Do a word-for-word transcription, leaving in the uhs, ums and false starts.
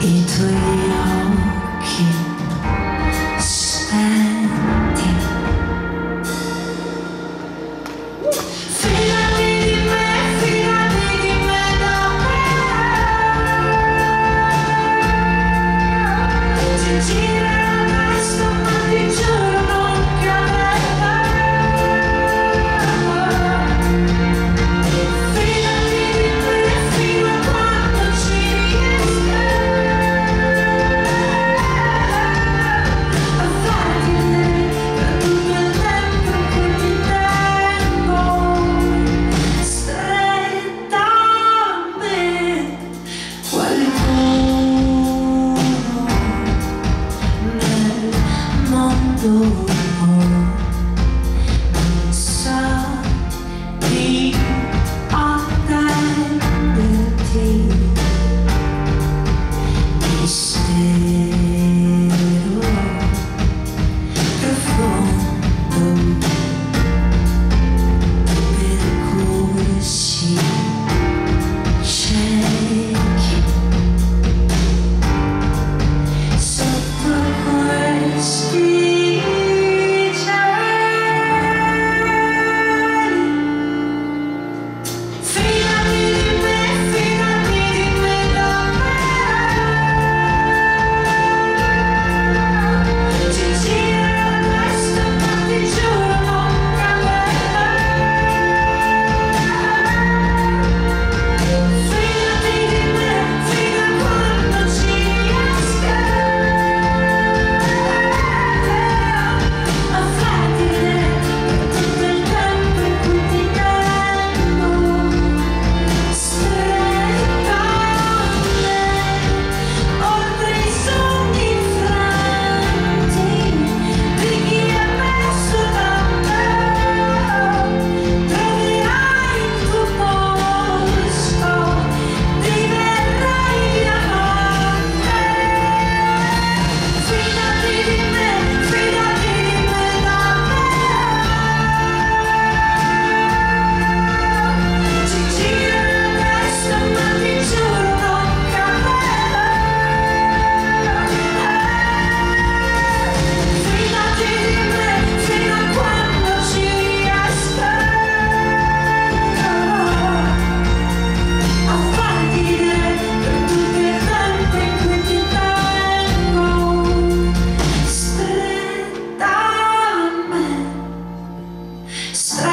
i tuoi occhi spenti. Fidati di me, fidati di me davvero. Ti girerò presto ma ti giuro non cadrò. Fidati di me fino a quando ci riesco a farti vedere per tutto il tempo in cui ti tengo stretta a me. Qualcuno nel mondo non sa di attenderti. Mistero profondo, percorsi ciechi sotto questi cieli. Fidati di me, fidati di me davvero. Ti girerò presto ma ti giuro non cadrò. Fidati di me fino a quando ci riesco a farti vedere per tutto il tempo in cui ti tengo stretta a me. Oltre i sogni infranti di chi è perso davvero, troverai il tuo posto, diverrai diamante. Fidati di me, fidati di me davvero. Ti girerò presto ma ti giuro non cadrò. Fidati di me fino a quando ci riesco a farti vedere per tutto il tempo in cui ti tengo stretta a me, stretta